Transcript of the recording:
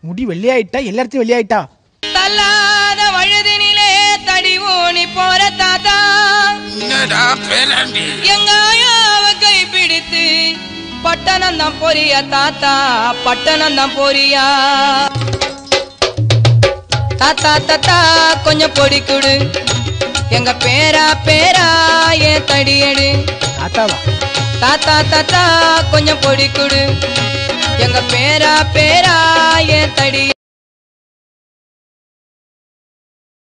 முடி வெள்ளையாயிட்டா எல்லாத்தையும் வெள்ளையாயிட்டா தள்ளாத வழுதினிலே தடி ஊனி போற தாத்தா எங்க ஆயாவ கை பிடித்து பட்டணம் தான் போறியா தாத்தா பட்டணம் தான் போறியா தாத்தா தாத்தா கொஞ்சம் பொடி கொடு எங்க பேரா பேரா ஏன் தடியடு தாத்தாவா தாத்தா தாத்தா கொஞ்சம் பொடி கொடு எங்க பேரா பேரா ஏன் தடி